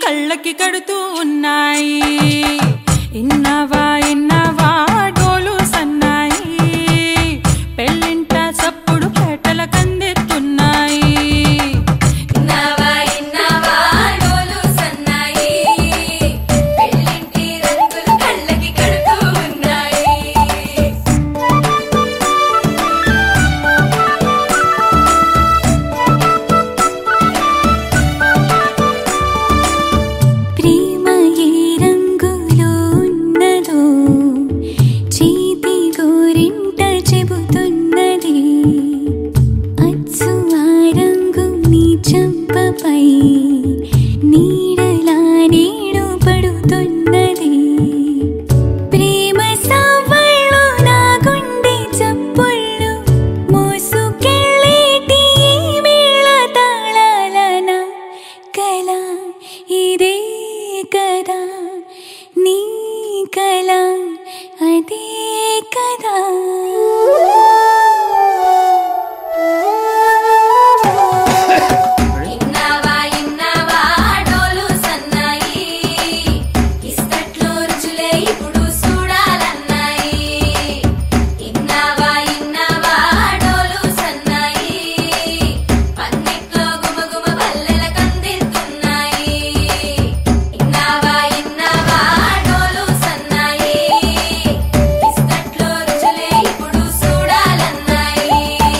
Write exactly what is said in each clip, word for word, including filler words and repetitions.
కళ్ళకి కడుతూ ఉన్నాయి. ఇన్నావా ఇన్నావా డోలు సన్నాయి, పెళ్ళింట సప్పుడు పేటల కందెత్తున్నాయి. ఇన్నావా ఇన్నావా డోలు సన్నాయి, పెళ్ళింటి రంగులు కళ్ళకి కడుతూ ఉన్నాయి. ప్రేమ ఏ రంగులో ఉన్నదో చేతి గోరింట చెబుతున్నది. అచ్చు ఆ రంగు నీ చెంపపై నీడలా నీడు పడుతున్నది. ప్రేమ సవ్వళ్ళు నా గుండె చప్పుళ్ళు మోసుకెళ్ళేటి ఈ మేళ తాళాలన కల ఇదే కదా నీ కల అదే కదా. ఇన్నావా ఇన్నావా డోలు సన్నాయి, ఇస్తట్లో రుచులే ఇప్పుడు చూడాలన్నాయి. ఇన్నావా ఇన్నావా డోలు సన్నాయి, పన్నెట్లో గుమగుమ పల్లెల కందిస్తున్నాయి. ఇన్నావా ఇన్నావా డోలు సన్నాయి, ఇస్తట్లో రుచులే ఇప్పుడు చూడాలన్నాయి.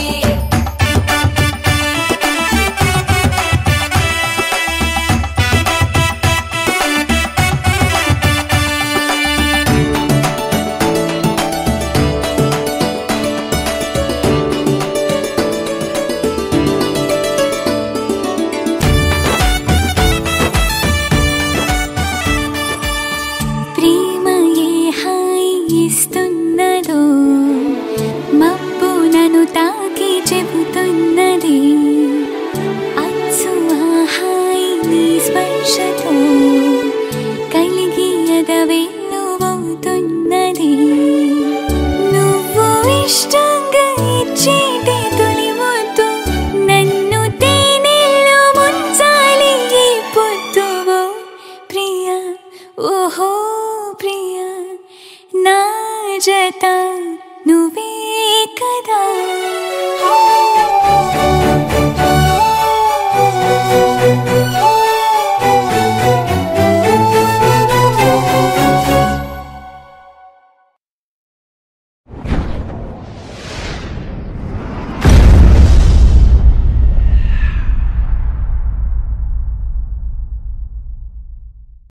ప్రేమ ఏ హాయి ఇస్తున్నదో మబ్బు నన్ను తాకి చెబుతున్నది. అచ్చు ఆ హాయి నీ స్పర్శతో కలిగి ఎదవెల్లువవుతున్నది. నువ్వు ఇష్టంగా ఇచ్చేటి తొలి ముద్దు నన్ను తేనెల్లో ముంచాలి ఈ పొద్దువో ప్రియా. ఓహో ప్రియా నా జత